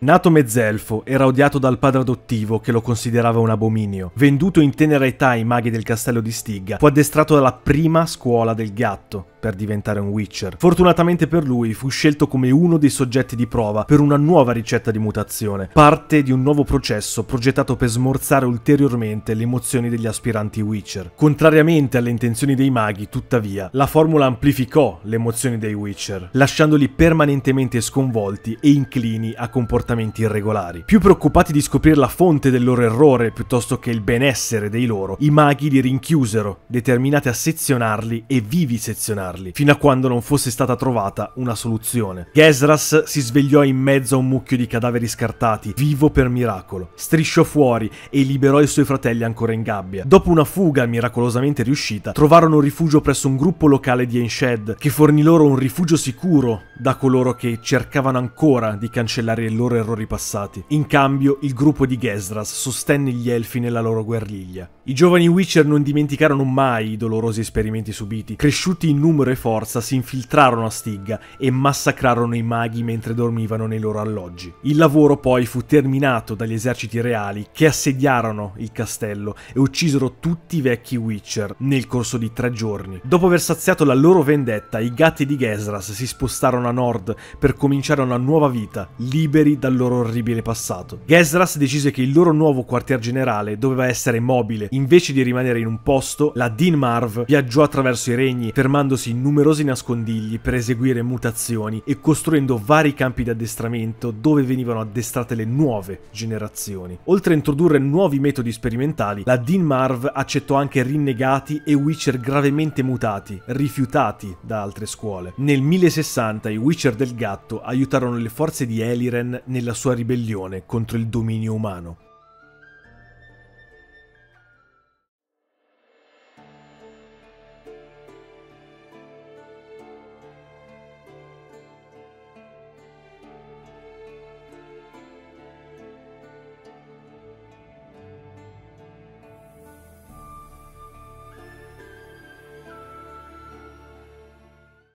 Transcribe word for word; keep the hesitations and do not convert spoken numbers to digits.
Nato mezzelfo, era odiato dal padre adottivo che lo considerava un abominio. Venduto in tenera età ai maghi del castello di Stigga, fu addestrato dalla prima scuola del gatto per diventare un Witcher. Fortunatamente per lui fu scelto come uno dei soggetti di prova per una nuova ricetta di mutazione, parte di un nuovo processo progettato per smorzare ulteriormente le emozioni degli aspiranti Witcher. Contrariamente alle intenzioni dei maghi, tuttavia, la formula amplificò le emozioni dei Witcher, lasciandoli permanentemente sconvolti e inclini a comportamenti irregolari. Più preoccupati di scoprire la fonte del loro errore piuttosto che il benessere dei loro, i maghi li rinchiusero, determinati a sezionarli e vivisezionarli, fino a quando non fosse stata trovata una soluzione. Ghezras si svegliò in mezzo a un mucchio di cadaveri scartati, vivo per miracolo. Strisciò fuori e liberò i suoi fratelli ancora in gabbia. Dopo una fuga miracolosamente riuscita, trovarono rifugio presso un gruppo locale di Ainshed, che fornì loro un rifugio sicuro da coloro che cercavano ancora di cancellare i loro errori passati. In cambio, il gruppo di Ghezras sostenne gli elfi nella loro guerriglia. I giovani Witcher non dimenticarono mai i dolorosi esperimenti subiti. Cresciuti in numero e forza, si infiltrarono a Stigga e massacrarono i maghi mentre dormivano nei loro alloggi. Il lavoro poi fu terminato dagli eserciti reali che assediarono il castello e uccisero tutti i vecchi Witcher nel corso di tre giorni. Dopo aver saziato la loro vendetta, i gatti di Ghezras si spostarono a nord per cominciare una nuova vita, liberi dal loro orribile passato. Ghezras decise che il loro nuovo quartier generale doveva essere mobile. Invece di rimanere in un posto, la Dinmarv viaggiò attraverso i regni, fermandosi in numerosi nascondigli per eseguire mutazioni e costruendo vari campi di addestramento dove venivano addestrate le nuove generazioni. Oltre a introdurre nuovi metodi sperimentali, la Dinmarv accettò anche rinnegati e Witcher gravemente mutati, rifiutati da altre scuole. Nel millesessanta i Witcher del gatto aiutarono le forze di Eliren nella sua ribellione contro il dominio umano.